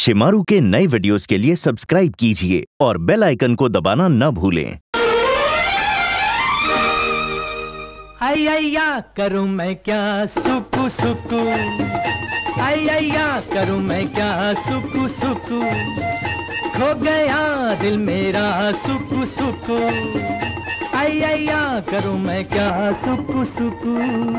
शिमारू के नए वीडियोस के लिए सब्सक्राइब कीजिए और बेल आइकन को दबाना न भूलें। आया करूं मैं क्या सुकू सुकू, आया करूं मैं क्या सुकू सुकू, खो गया दिल मेरा सुकू सुकू, आया करूं मैं क्या सुकू सुकू।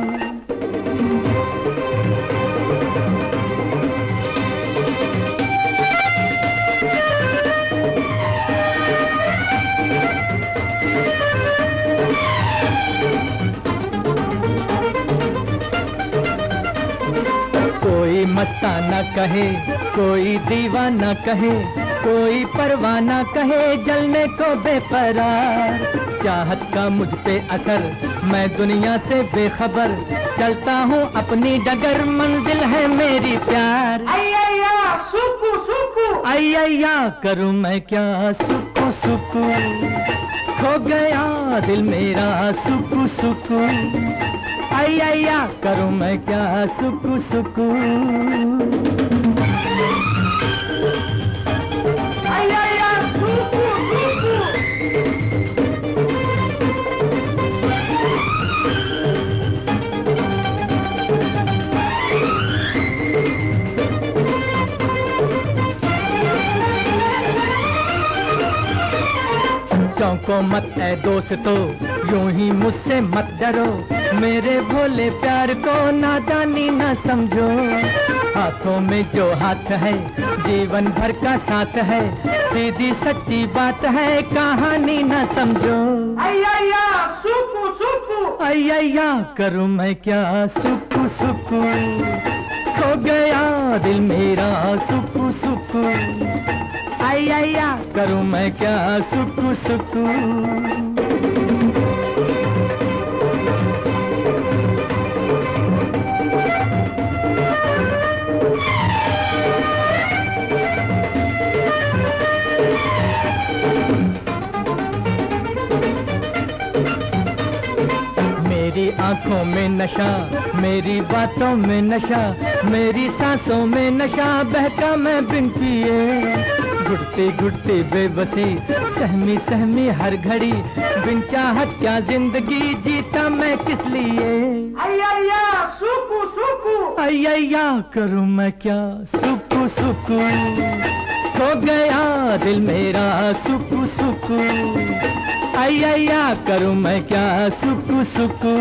कोई मस्ताना कहे, कोई दीवाना कहे, कोई परवाना कहे, जलने को बेपरार। चाहत का मुझ पे असर, मैं दुनिया से बेखबर, चलता हूँ अपनी डगर, मंजिल है मेरी प्यार। आया सुकू सुकू, आया करूँ मैं क्या सुकू सुकू, खो गया दिल मेरा सुकू सुकू, आया करूं मैं क्या सुकू सुकू। आया सुकू सुकू, चौंको मत ऐ दोस्तों, यूं ही मुझसे मत डरो, मेरे भोले प्यार को नादानी न समझो। हाथों में जो हाथ है जीवन भर का साथ है, सीधी सच्ची बात है, कहानी न समझो। आया सुकू सुकू, आया करूं मैं क्या सुकू सुकू, खो गया दिल मेरा सुकू सुकू, आया करूं मैं क्या सुकू सुकू। मेरी आंखों में नशा, मेरी बातों में नशा, मेरी सांसों में नशा, बहका मैं बिन पिए। घुटती घुटती बेबसी, सहमी सहमी हर घड़ी, बिन चाहत क्या जिंदगी जीता मैं किस लिए। आया सुकू सुकू, आया करूं मैं क्या सुकू सुकू, खो गया दिल मेरा सुकू सुकू, आया करूं मैं क्या सुकू सुकू।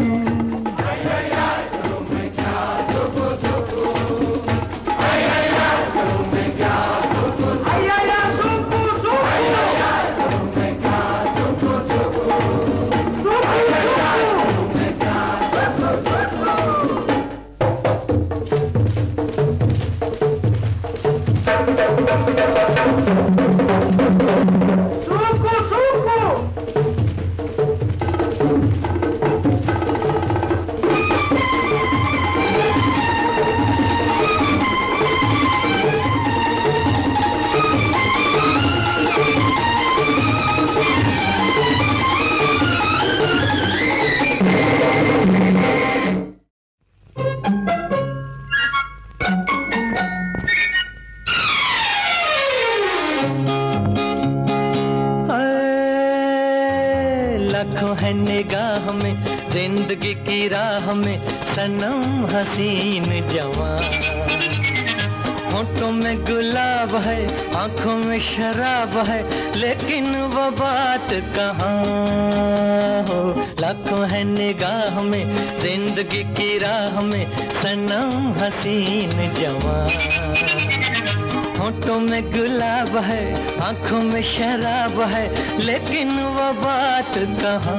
लाखों है निगाह में, जिंदगी की राह में, सनम हसीन जवान। होठों में गुलाब है, आंखों में शराब है, लेकिन वो बात कहाँ हो। लाखों है निगाह में, जिंदगी की राह में, सनम हसीन जवान। होठों में गुलाब है, आंखों में शराब है, लेकिन वो बात कहाँ।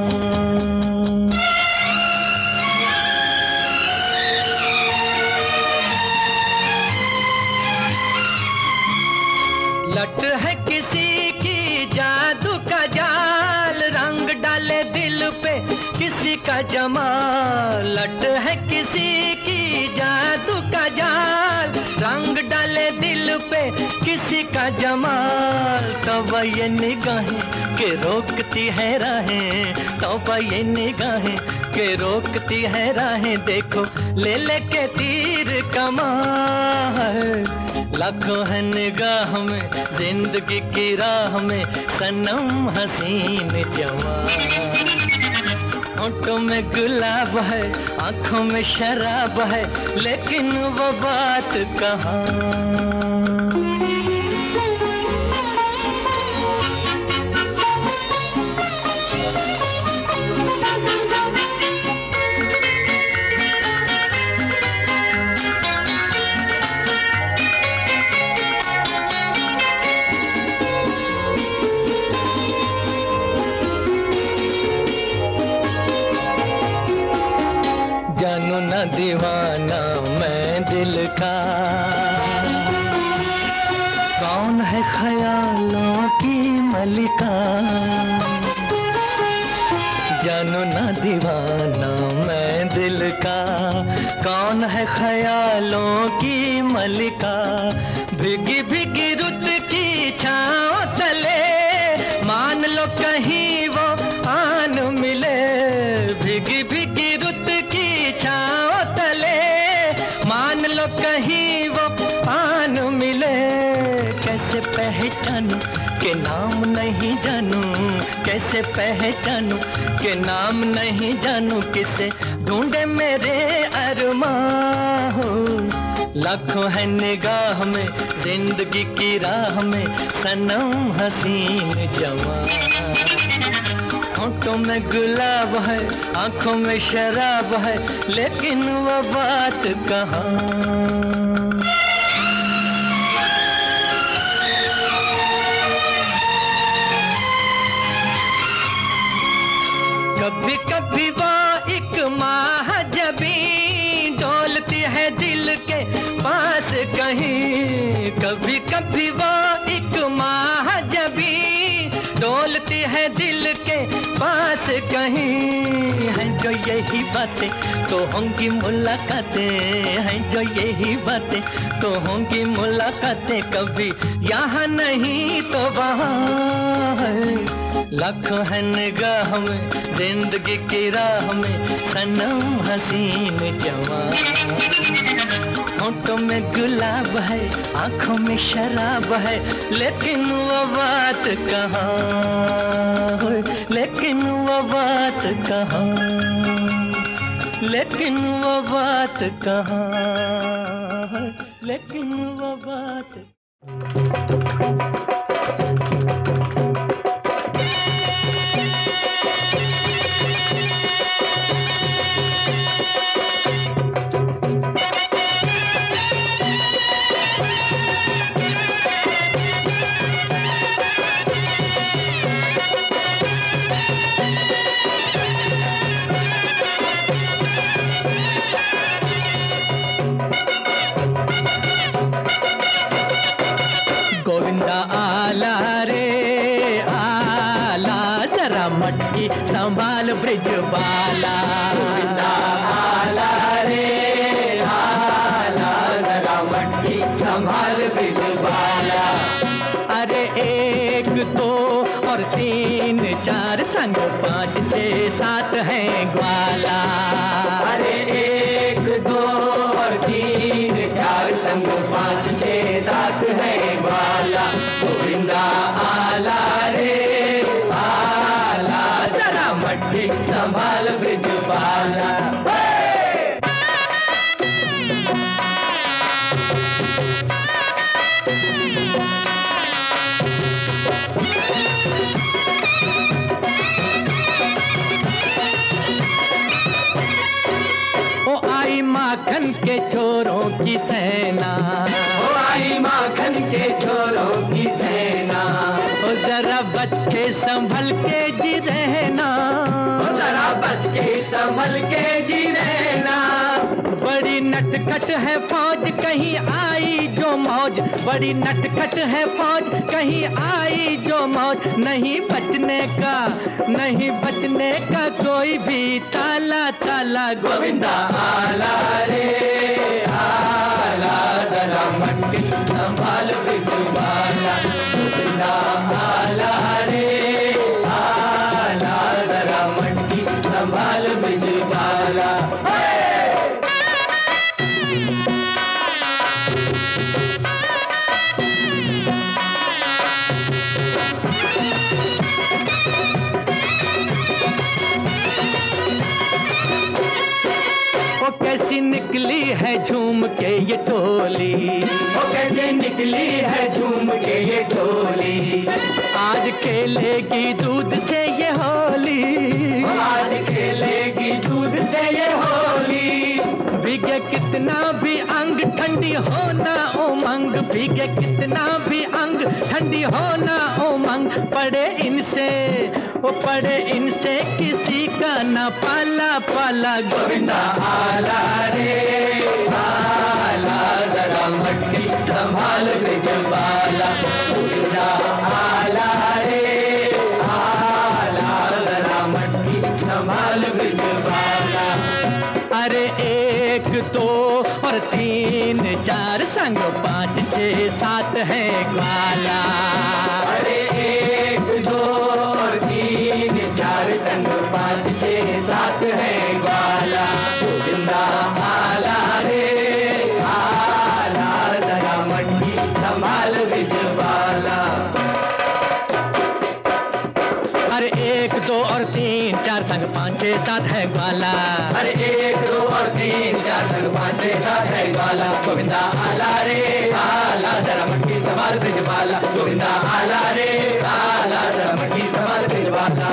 लट है किसी की जादू का जाल, रंग डाले दिल पे किसी का जमाल। लट है किसी की जादू का जाल, रंग डाले दिल पे किसी का जमाल। तौबा ये निगाहें के रोकती है राहें, तौबा ये निगाहें के रोकती है राहें, देखो ले लेके तीर कमान। लाखों है निगाह में जिंदगी की राह में सनम हसीन जवान। होठों में गुलाब है, आंखों में शराब है, लेकिन वो बात कहाँ। जानू ना दीवाना मैं दिल का, कौन है ख्यालों की मलिका। जानू ना दीवाना मैं दिल का, कौन है ख्यालों की मलिका। भीगी भीगी रुत की छाँव तले मान लो कहीं वो आन मिले। भीगी भीगी रुत छाँव तले मान लो कहीं वो पान मिले। कैसे पहचानूं के नाम नहीं जानूं, कैसे पहचानूं के नाम नहीं जानूं। किसे ढूंढे मेरे अरमां हो। लाखों है निगाह में जिंदगी की राह में सनम हसीन जवान। होठों में गुलाब है, आंखों में शराब है, लेकिन वो बात कहाँ। कभी कभी वो एक महाजबी डोलती है दिल के पास कहीं। कभी कभी वो एक महाजबी डोलती है दिल के पास कहीं। हैं जो यही बातें तो होंगी मुलाकातें, हैं जो यही बातें तो होंगी मुलाकातें। कभी यहाँ नहीं तो वहाँ है। लाखों है निगाह में जिंदगी की राह में सनम हसीन जवान। होठों में गुलाब है, आंखों में शराब है, लेकिन वो बात कहाँ है। लेकिन वो बात कहाँ, लेकिन वो बात कहाँ है। लेकिन वो बात मटकी संभाल ब्रिज बाला। आला रे आला जरा मटकी संभाल ब्रिज बाला। अरे एक दो और तीन चार संग 5 6 7 हैं ग्वाला। अरे एक दो और तीन चार संग 5 6 7 हैं ग्वाला। गोविंदा आला रे संभाल ब्रिज बाला। ओ आई माखन के छोरों की सेना, ओ आई माखन के छोरों की सेना। ओ जरा बच के संभल के जी रहना, ओ जरा बच के संभल के जी रहना। बड़ी नटखट है फौज कहीं आई जो मौज, बड़ी नटखट है फौज कहीं आई जो मौज। नहीं बचने का, नहीं बचने का कोई भी ताला ताला। गोविंदा आला रे आला जरा मटकी संभाल ब्रिज बाला। गोविंदा आला रे आला जरा मटकी संभाल ब्रिज बाला। ये टोली, वो कैसे निकली है झूम के ये टोली। आज खेलेगी दूध से ये होली, आज खेलेगी दूध से ये होली। भीगे कितना भी अंग ठंडी हो ना उमंग, भीगे कितना भी अंग ठंडी हो ना उमंग। पड़े इनसे वो पड़े इनसे किसी का ना पाला पाला। गोविंदा आला रे आला, जरा मटकी संभाल ब्रिजबाला। गोविंदा आला रे आला, जरा मटकी संभाल ब्रिजबाला। अरे 1 2 और 3 4 संग 5 6 7 है ग्वाला। अरे 1 2 और 3 4 संग 5 6 7 है ग्वाला। गोविंदा आला रे आला, जरा मटकी संभाल ब्रिजबाला। अरे 1 2 और 3 4 संग 5 6 7 है ग्वाला। अरे 1 2 और 3 4 संग 5 6 7 है ग्वाला। गोविंदा आला रे आला, जरा मटकी संभाल ब्रिजबाला। गोविंदा आला रे आला, जरा मटकी संभाल ब्रिजबाला।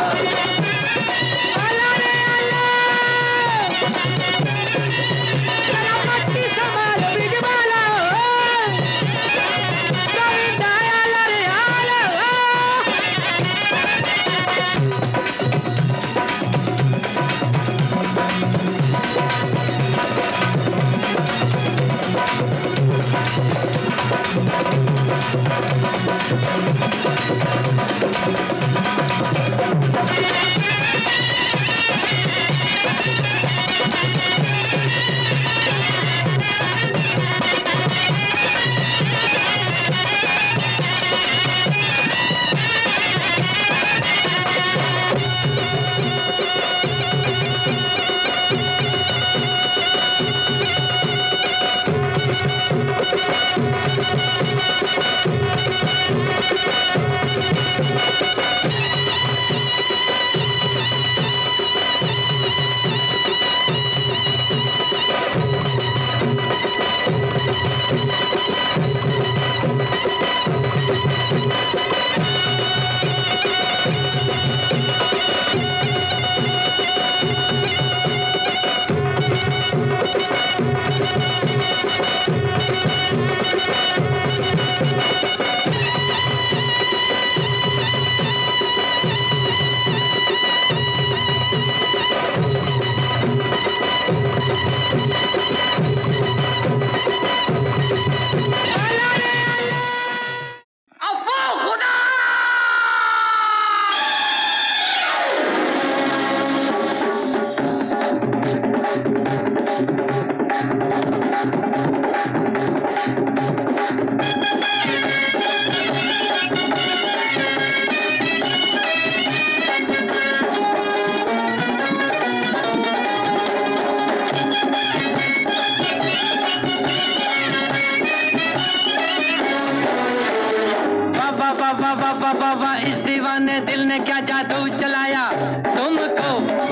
वाह इस दीवाने दिल ने क्या जादू चलाया तुमको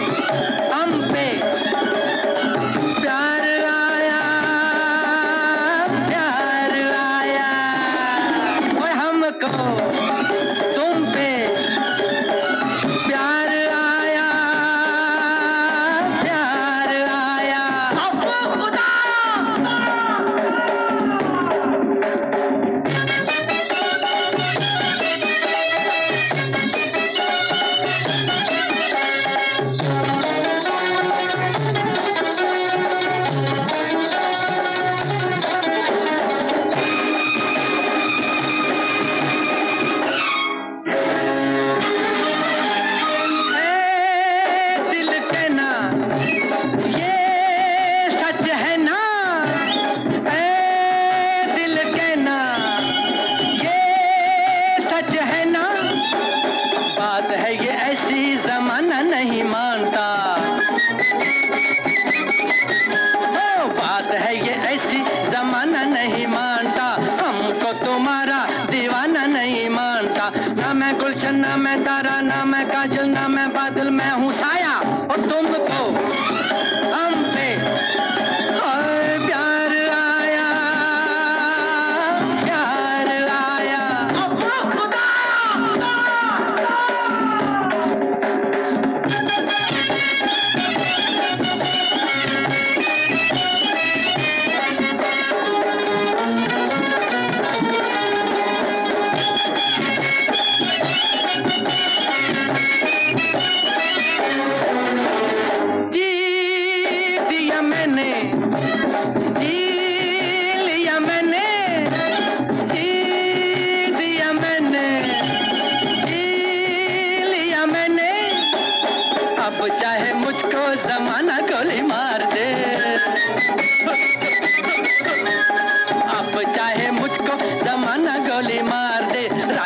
हम पे प्यार आया ओए हमको तुम पे प्यार आया अब खुदा नहीं मानता बात है ये ऐसी जमाना नहीं मानता हमको तुम्हारा दीवाना नहीं मानता ना मैं गुलशन ना मैं तारा ना मैं काजल ना मैं बादल मैं हूँ साया और तुमको हम पे प्यार आया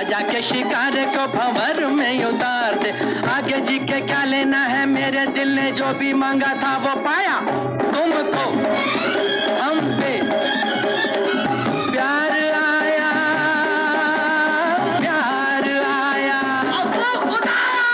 जाके शिकार को भंवर में उतार दे। आगे जी के क्या लेना है, मेरे दिल ने जो भी मांगा था वो पाया। तुमको हम पे प्यार आया, प्यार आया। खुदा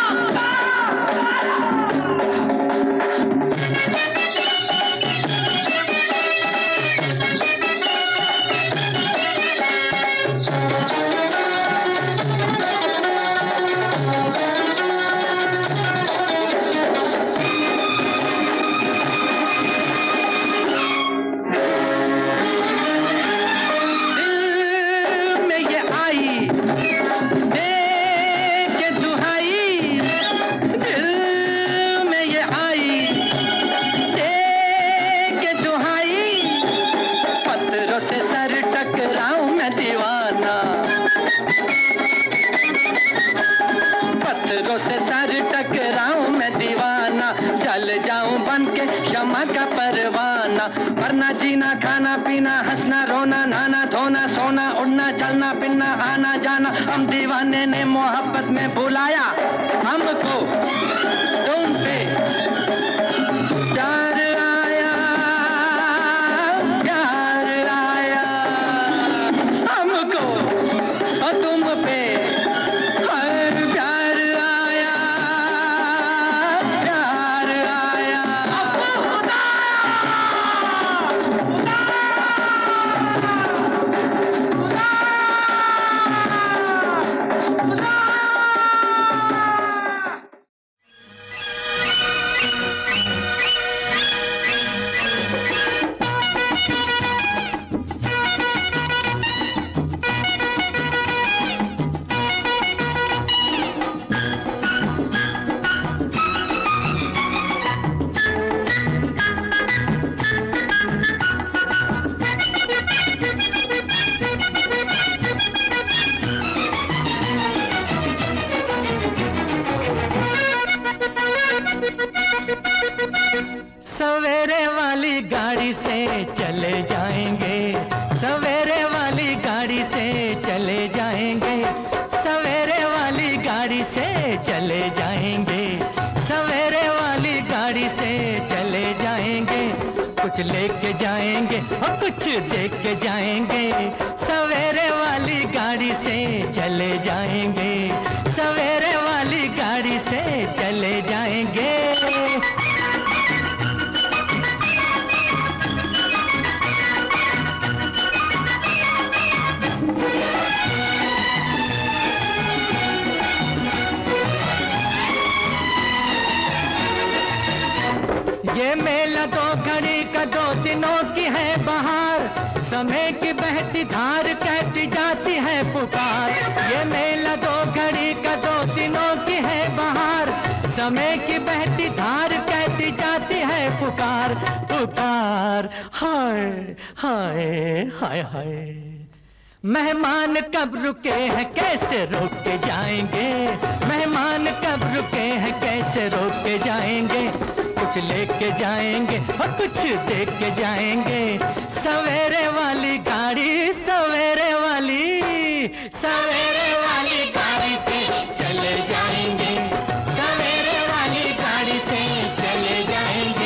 का परवाना, वरना जीना खाना पीना हंसना रोना नहाना धोना सोना उड़ना चलना फिरना आना जाना। हम दीवाने ने मोहब्बत में बुलाया हमको, तुम पे प्यार आया, प्यार आया हमको और तुम पे सवेरे वाली गाड़ी से चले जाएंगे, सवेरे वाली गाड़ी से चले जाएंगे, सवेरे वाली गाड़ी से चले जाएंगे, सवेरे वाली गाड़ी से चले जाएंगे। कुछ लेके जाएंगे और कुछ देख के जाएंगे, सवेरे वाली गाड़ी से चले जाएंगे, सवेरे वाली गाड़ी से चले जाएंगे। ये मेला दो घड़ी का दो दिनों की है बहार, समय की बहती धार कहती जाती है पुकार। ये मेला दो घड़ी का दो दिनों की है बहार, समय की बहती धार कहती जाती है पुकार पुकार। हाय हाय हाय हाय, मेहमान कब रुके हैं कैसे रोक के जाएंगे, मेहमान कब रुके हैं कैसे रोक के जाएंगे। कुछ लेके जाएंगे और कुछ देख के जाएंगे, सवेरे वाली गाड़ी सवेरे वाली गाड़ी से चले जाएंगे, सवेरे वाली गाड़ी से चले जाएंगे।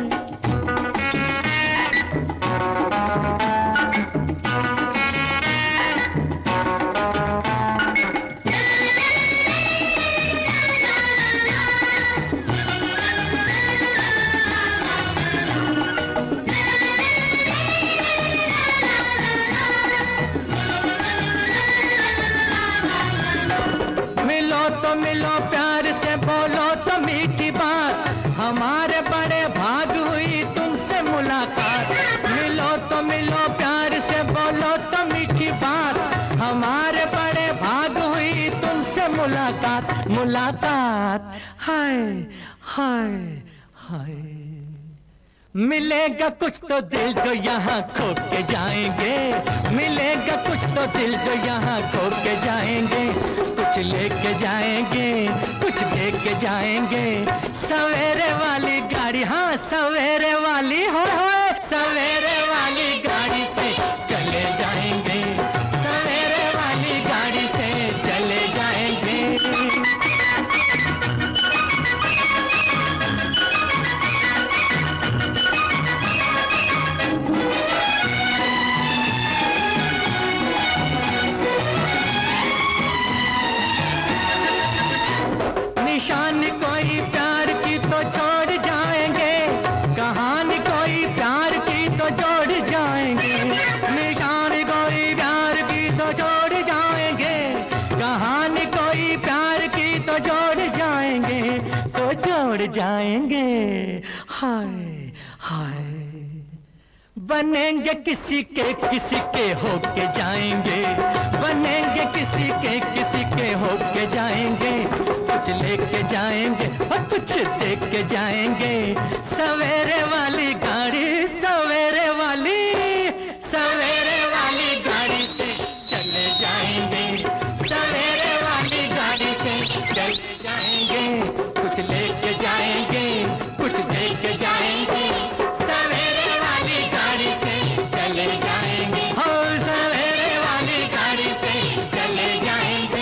तो मिलो प्यार से बोलो तो मीठी बात, हमारे बड़े भाग हुई तुमसे मुलाकात। मिलो तो मिलो प्यार से बोलो तो मीठी बात, हमारे बड़े भाग हुई तुमसे मुलाकात मुलाकात। हाय हाय हाय, मिलेगा कुछ तो दिल जो यहाँ खो के जाएंगे, मिलेगा कुछ तो दिल जो यहाँ खो के जाएंगे। कुछ लेके जाएंगे कुछ देख के जाएंगे, सवेरे वाली गाड़ी हाँ सवेरे वाली हो सवेरे वाली गाड़ी से चले जाएंगे, सवेरे वाली गाड़ी से जाएंगे, हाय हाय। बनेंगे किसी के होके जाएंगे, बनेंगे किसी के होके जाएंगे। कुछ लेके जाएंगे और कुछ देख के जाएंगे। सवेरे वाली गाड़ी, सवेरे वाली गाड़ी से चले जाएंगे, सवेरे वाली गाड़ी से चले जाएंगे। कुछ लेके जाएंगे, कुछ देख के जाएंगे। सवेरे वाली गाड़ी से चले जाएंगे, हो सवेरे वाली गाड़ी से चले जाएंगे।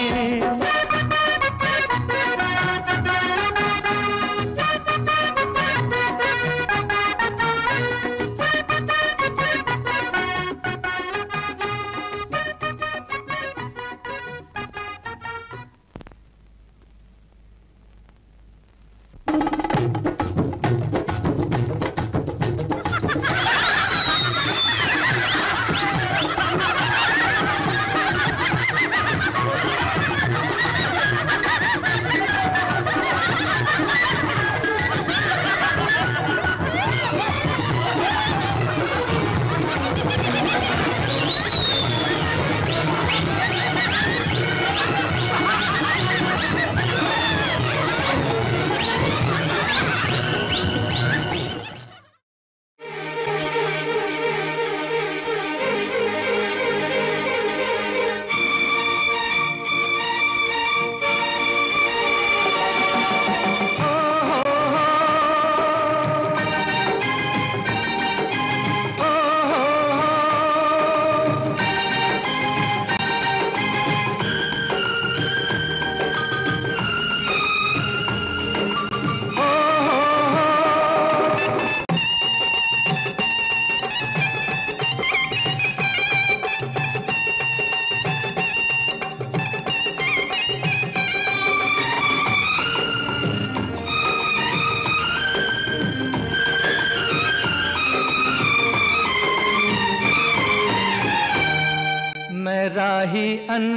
राही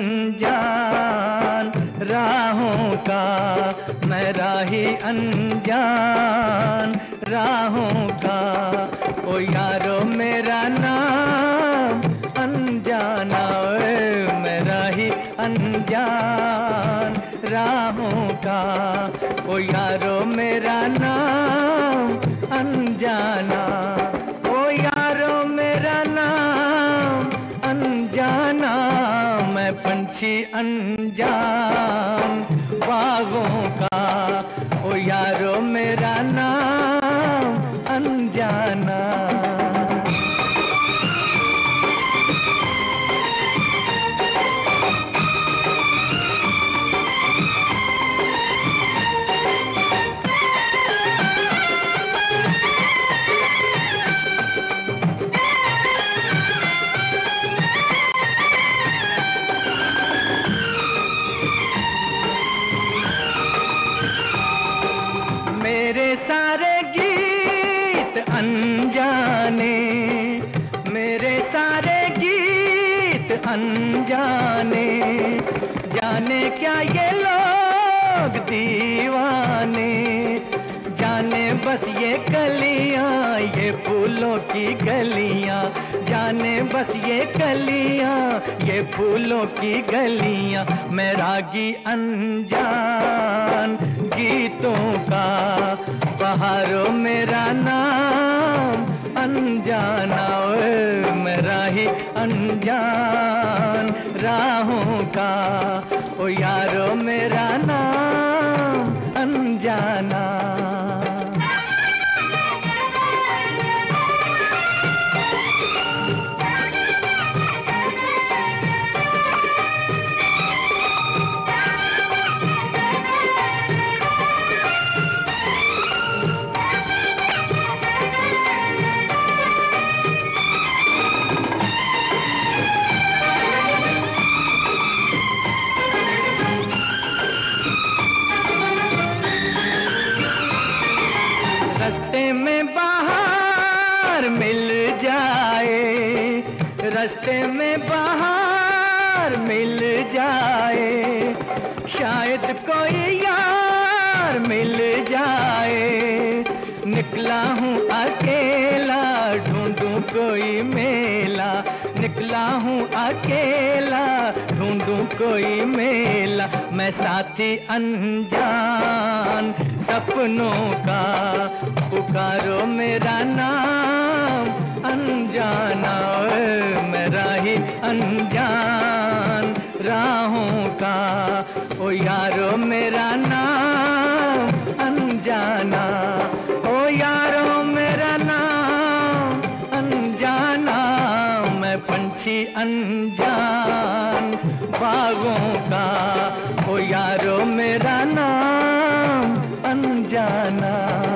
अनजान राहों का, मैं राही अनजान राहों का। ओ यारो मेरा नाम अनजाना, मैं राही अनजान राहों का। ओ यारो मेरा नाम अनजाना, ओ यारो मेरा नाम अनजाना। मैं पंछी अनजान बागों का, ओ यारो मेरा नाम अनजाना। मेरे सारे गीत अनजाने, मेरे सारे गीत अनजाने। जाने क्या ये लोग दीवाने, जाने बस ये कलियां, ये फूलों की गलियां। जाने बस ये कलियां, ये फूलों की गलियां। मैं रागी अनजान गीतों का, बहारों मेरा नाम अनजाना। मैं राही अनजान राहों का, ओ यारो मेरा नाम अनजाना। रास्ते में बाहर मिल जाए, रास्ते में बाहर मिल जाए। शायद कोई यार यार मिल जाए। निकला हूँ अकेला ढूंढूं कोई मेला, निकला हूँ अकेला ढूंढूं कोई मेला। मैं साथी अनजान सपनों का, पुकारो मेरा नाम अनजाना। मेरा ही अनजान राहों का, ओ यारो मेरा नाम अनजाना। ओ यारो मेरा नाम अनजाना। मैं पंछी अनजान बागों का, ओ यारो मेरा नाम अनजाना।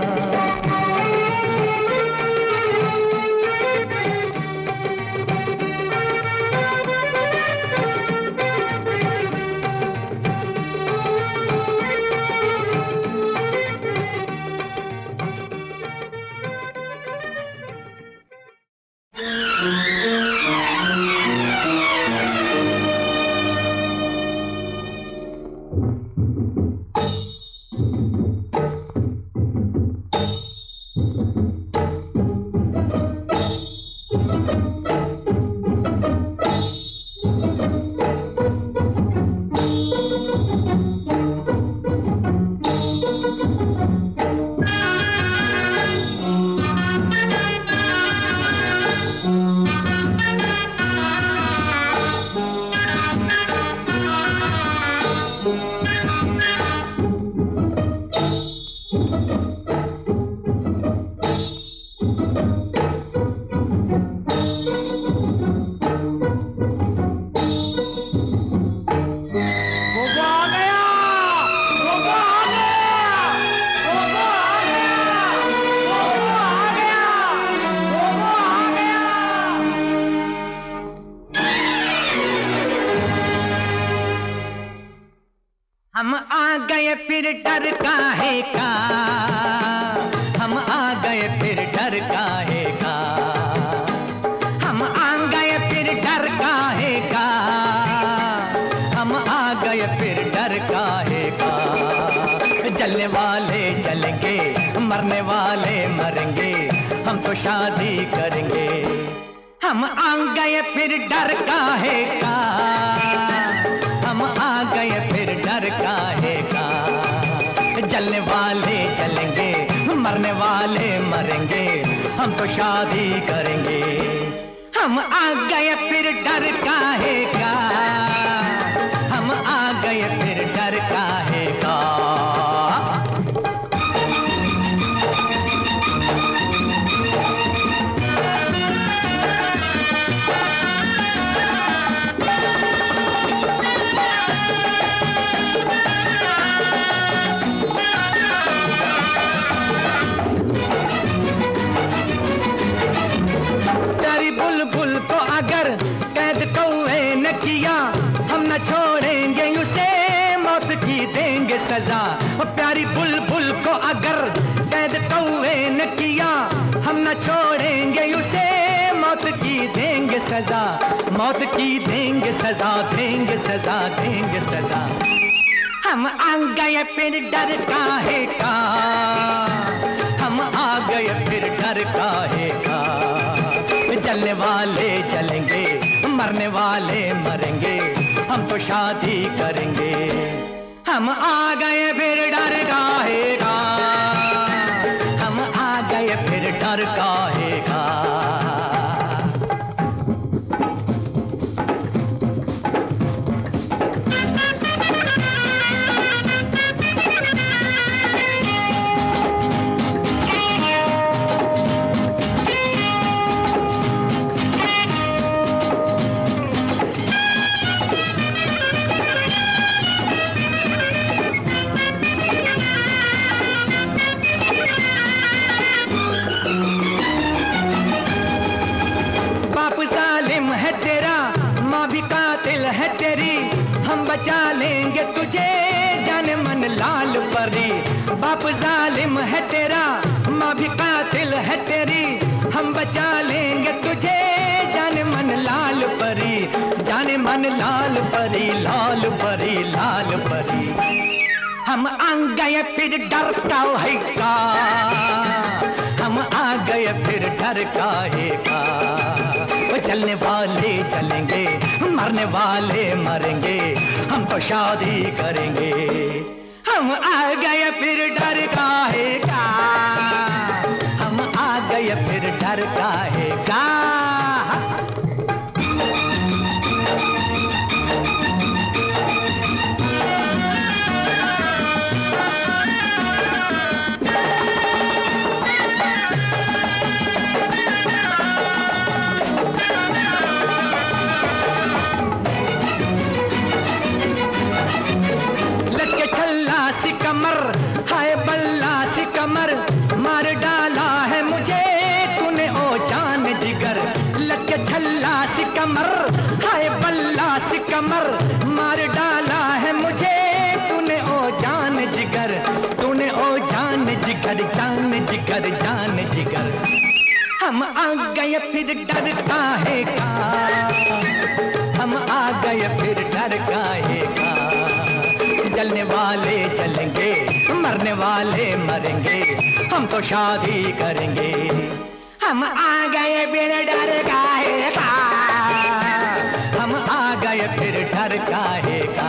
हम आ गए फिर डर काहे का, हम आ गए फिर डर काहे का, हम आ गए फिर डर काहे का, हम आ गए फिर डर काहे का। जलने वाले जलेंगे, मरने वाले मरेंगे, हम तो शादी करेंगे। हम आ गए फिर डर काहे का, हम आ गए फिर डर काहे का। जलने वाले जलेंगे, मरने वाले मरेंगे, हम तो शादी करेंगे। हम आ गए फिर डर काहे का, हम आ गए फिर डर काहे का। बुलबुल को अगर कैद कौए न किया, हम न छोड़ेंगे उसे, मौत की देंगे सजा। प्यारी बुलबुल को अगर कैद कौए न किया, हम न छोड़ेंगे उसे, मौत की देंगे सजा। मौत की देंगे सजा, देंगे सजा, देंगे सजा। हम आ गए फिर डर काहे का, हम आ गए फिर डर काहे का। जलने वाले जलेंगे, मरने वाले मरेंगे, हम तो शादी करेंगे। हम आ गए फिर डर काहे का, हम आ गए फिर डर काहे का। है तेरी, हम बचा लेंगे तुझे जाने मन लाल परी। बाप जालिम है तेरा, माँ भी कातिल है तेरी, हम बचा लेंगे तुझे जाने मन लाल परी, जाने मन लाल परी, लाल परी, लाल परी। हम आ गए फिर डर काहेगा, हम आ गए फिर डर काहेगा। चलने वाले चलेंगे, मरने वाले मरेंगे, हम तो शादी करेंगे। हम आ गए फिर डर काहेगा, हम आ गए फिर डर काहेगा। कमर हाय बल्ला सी कमर, मार डाला है मुझे तूने ओ जान जिगर। लटके छल्ला सी कमर हाय बल्ला सी कमर, मार डाला है मुझे तूने ओ जान जिगर, तूने ओ जान जिगर, जान जिगर, जान जिगर। हम आ गए फिर डर काहेगा, हम आ गए फिर डर काहेगा। जलने वाले जलेंगे, मरने वाले मरेंगे, हम तो शादी करेंगे। हम आ गए फिर डर काहेगा, हम आ गए फिर डर काहेगा।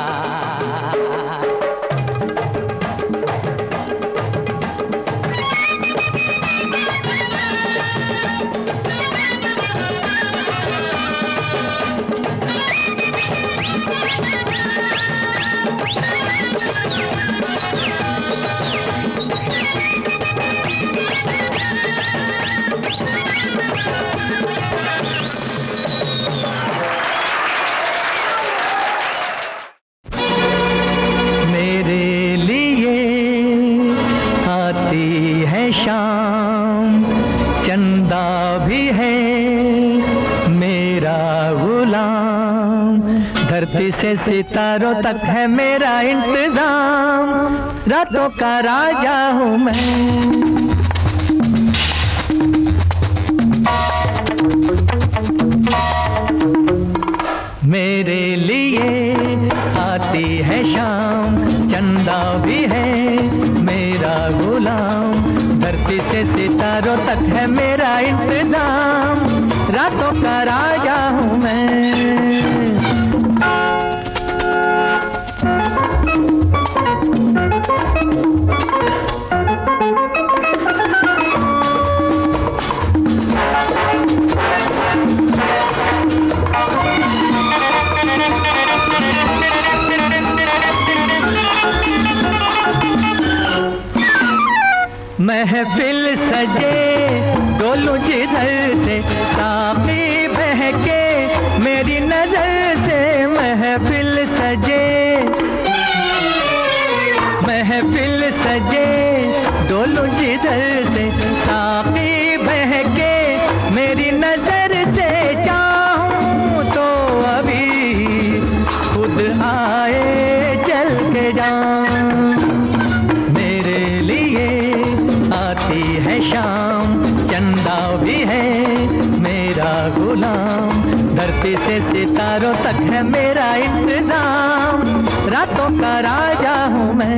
शाम चंदा भी है मेरा गुलाम, धरती से सितारों तक है मेरा इंतजाम, रातों का राजा हूँ मैं। मेरे लिए आती है शाम, चंदा भी है मेरा गुलाम, धरती से सितारों तक है मेरा इंतजाम, रातों का राजा हूँ मैं। महफिल सजे डोलूं जिधर से, साक़ी बहके मेरी नजर से। महफिल सजे, महफिल सजे डोलूं जिधर से, साक़ी बहके मेरी नजर से। चाहूं तो अभी खुद आए चल के जाऊं, आती है शाम चंदा भी है मेरा गुलाम, धरती से सितारों तक है मेरा इंतजाम, रातों का राजा हूँ मैं।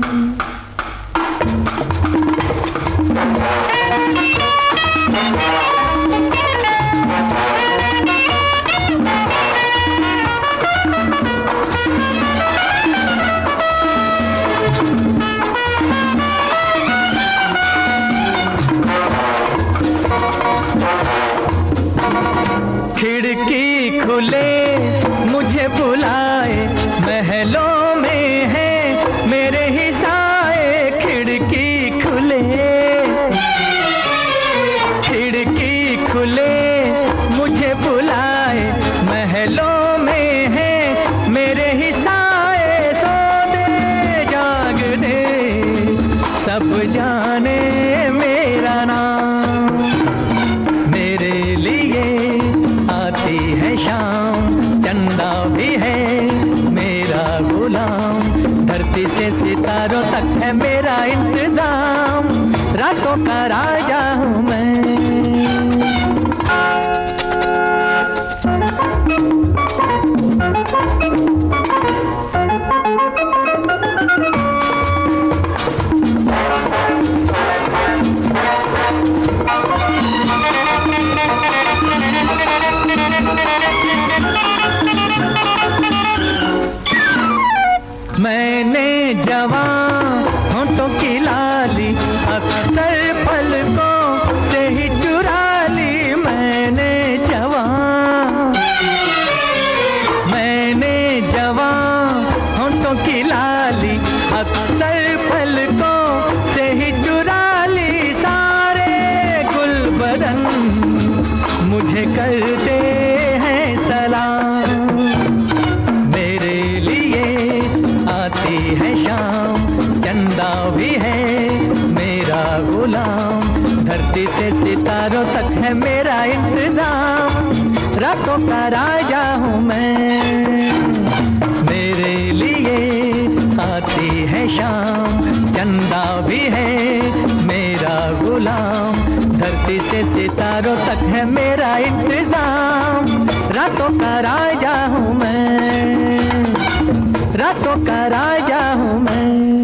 खिड़की खुले मुझे बुलाए, महलों में है मेरे ही साए। खिड़की खुले, खिड़की खुले मुझे बुलाए, महलों में है मेरे ही साए। सो दे जाग दे सब जाने मेरा नाम, मेरे लिए आती है शाम चंदा भी है मेरा गुलाम, धरती से सितारों तक है मेरा इंतजाम, रातों का राजा हूँ मैं। मैंने जवां होठों की लाली अक्सर पलकों से ही चुरा ली। मैंने जवां होठों की लाली अक्सर पलकों से ही चुरा ली। सारे गुल बदन मुझे करते हैं सलाम। मेरे लिए आती है शाम, चंदा भी है मेरा गुलाम। धरती से सितारों तक है मेरा इंतजाम। रातों का राजा हूँ मैं, मेरे लिए आती है शाम, चंदा भी है मेरा गुलाम। धरती से सितारों तक है मेरा इंतजाम। रातों का राजा हूँ मैं, रातों का राजा हूँ मैं।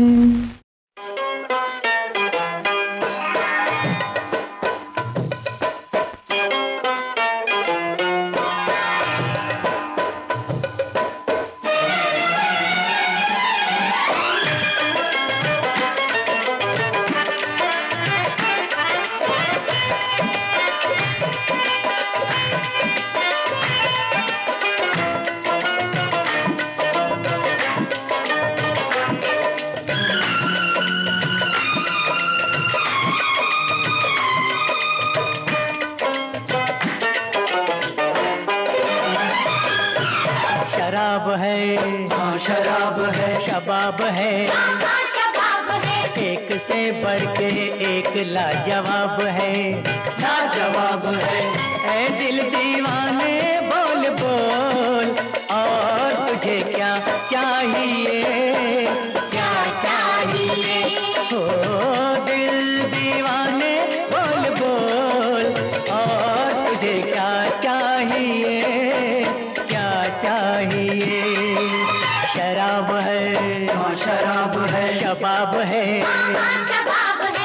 शराब है, हाँ शराब है, शबाब है, शबाब है। एक से बढ़ के एक लाजवाब है, लाजवाब है। ऐ दिल दीवाने बोल बोल, और तुझे क्या चाहिए, क्या चाहिए? हो दिल दीवाने बोल बोल, और तुझे क्या चाहिए, क्या चाहिए? शराब है, हाँ शराब है, शबाब है, शबाब है।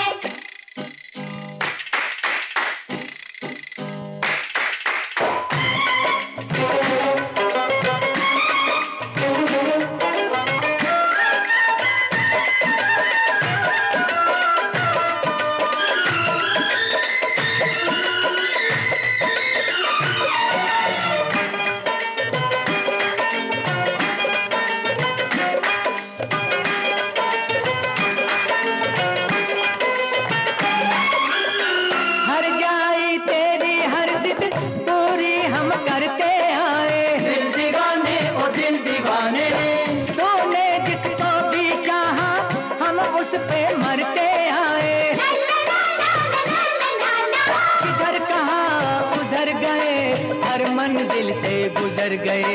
मंजिल से गुजर गए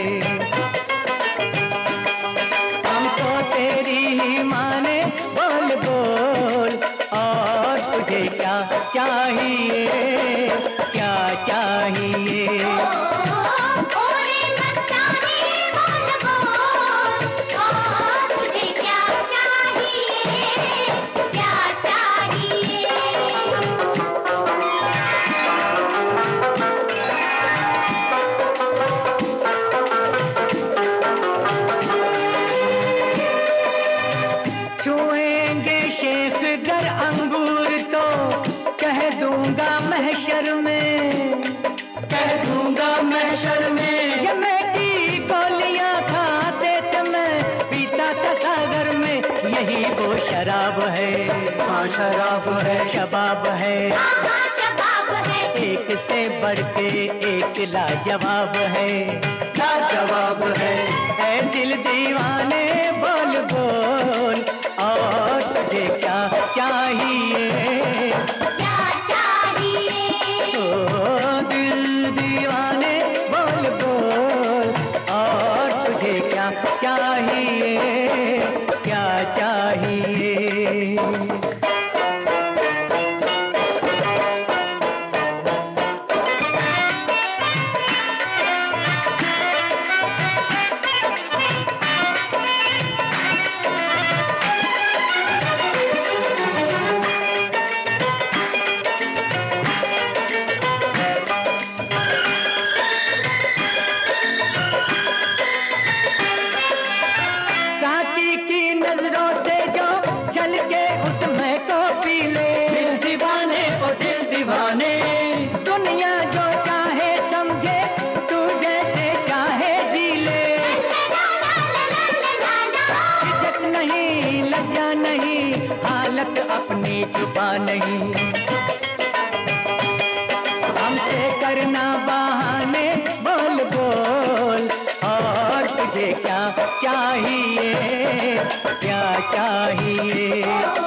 हम तो तेरी ही माने बोल बोल, और तुझे क्या चाहिए, क्या चाहिए? महशर में कह दूंगा, महशर में ये मेरी गोलियां खाते थे मैं, पीता था सागर में। यही वो शराब है, हाँ शराब है, शबाब है, शबाब है। एक से बढ़ के एक लाजवाब है, लाजवाब है। ऐ दिल दीवाने बोल बोल, और तुझे क्या चाहिए, चाहिए, क्या चाहिए? नजरों से जो चल के उसमें को पी ले। दिल दीवाने ओ दिल दीवाने, दुनिया जो चाहे समझे, तू जैसे चाहे जी ले। झिझक नहीं, लज्जा नहीं, हालत अपनी छुपा नहीं। हमसे करना बहाने, बोल बोल और तुझे क्या चाहिए, क्या चाहिए।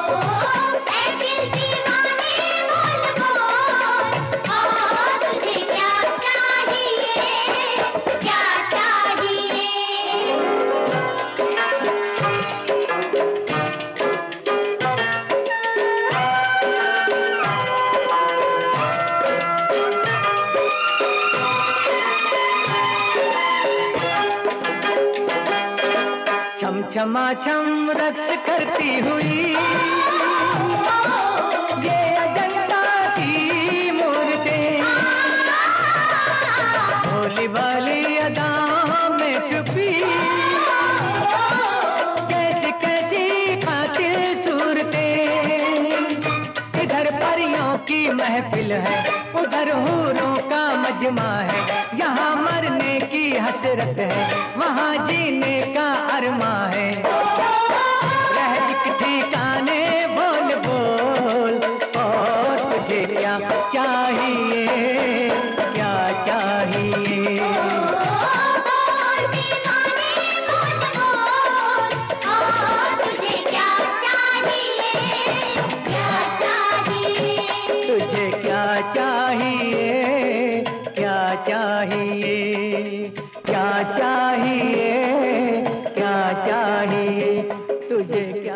छमा छम रक्स करती हुई ये अजंता की मूर्तें, भोली भाली अदाओं में छुपी कैसी कैसी कातिल सूरतें। इधर परियों की महफिल है, उधर हूरों का मजमा है। यहाँ मरने की हसरत है, वहाँ जीने का अरमा है। रह एक ठिकाने, बोल बोल और तुझे क्या चाहिए, क्या चाहिए। तुझे क्या चाहिए, क्या चाहिए, क्या चाहिए, क्या चाहिए, तुझे क्या।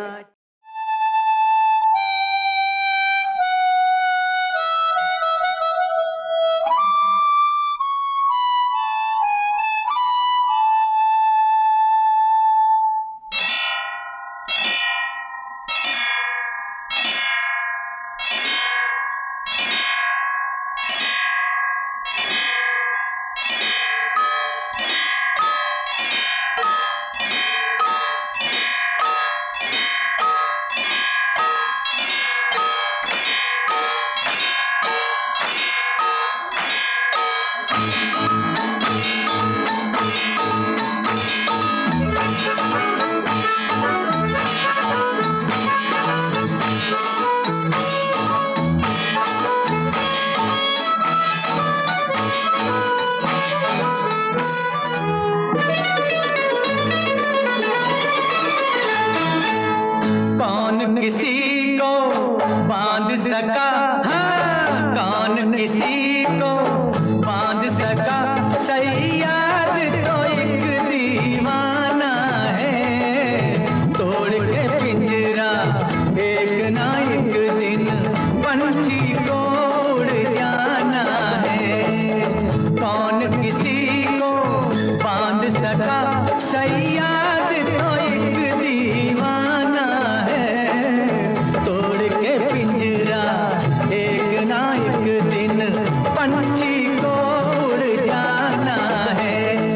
किसी को बांध सका, हाँ कौन किसी को बांध सका। सैयाद तो एक दीवाना है, तोड़ के पिंजरा एक ना एक दिन पंछी को उड़ जाना है। कौन किसी को बांध सका, सैयाद तो एक दीवाना है, तोड़ के पिंजरा एक ना एक दिन पंछी को उड़ जाना है।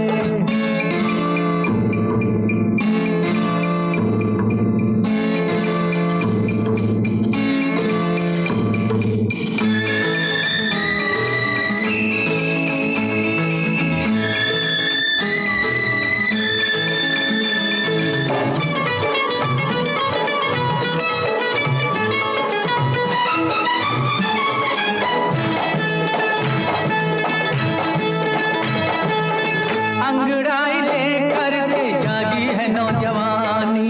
अंगड़ाई लेकर के जागी है नौजवानी,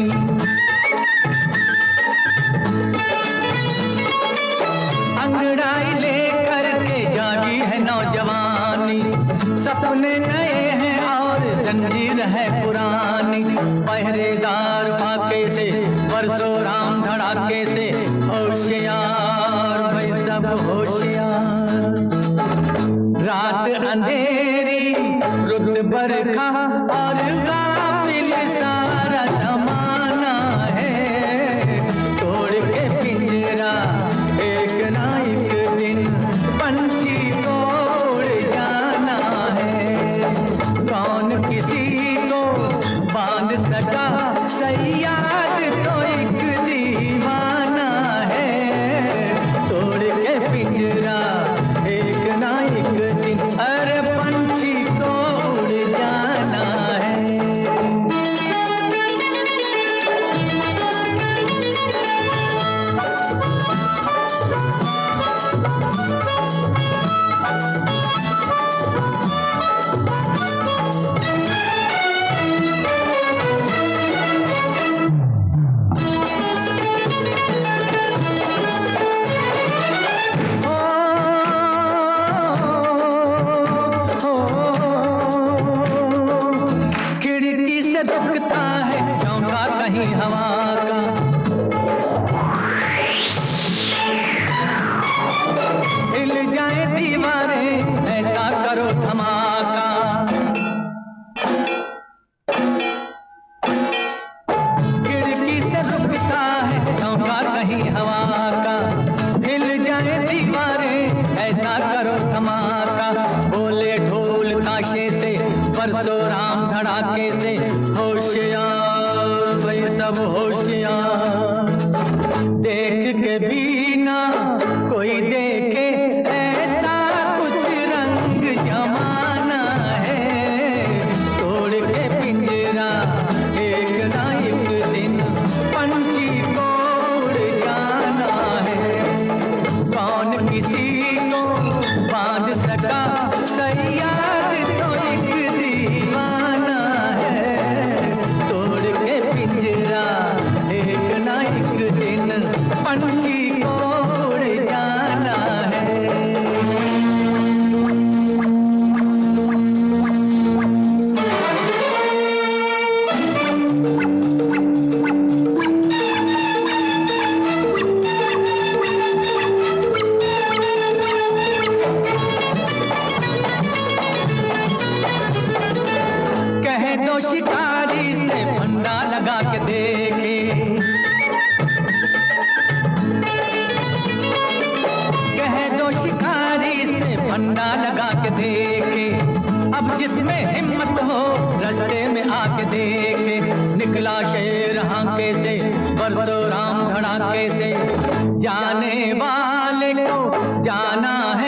अंगड़ाई लेकर के जागी है नौजवानी। सपने नए हैं और जंजीर है पुरानी। पहरेदार फाके से बरसों राम धड़ाके से, होशियार भाई सब होशियार। रात अंधेरी रुत बरखा और गाफिल सारा जमाना है, तोड़ के पिंजरा एक ना एक दिन पंछी को उड़ जाना है। कौन किसी को बांध सका, सैयाद कहीं हवा का। हिल जाए दीवारें ऐसा करो धमाका। खिड़की से रुकता है झोंका कहीं हवा का। हिल जाए दीवारें ऐसा करो धमाका। बोले ढोल ताशे से परशुराम धड़ाके से होशियार भाई सब होशियार। देख के भी ना कोई देखे ऐसा कुछ रंग जमाना है। तोड़ के पिंजरा एक ना एक दिन पंछी को उड़ जाना है। कौन किसी को बांध सका सयार तो एक दीवाना है। तोड़ के पिंजरा एक ना एक दिन पंछी को उड़ जाना है। कह दो शिकारी से फंदा लगा के देखे। कह दो शिकारी से फंदा लगा के देखे। अब जिसमें हिम्मत हो रास्ते में आके देखे। निकला शेर हांके से परशुराम धड़ाके से। जाने वाले को जाना है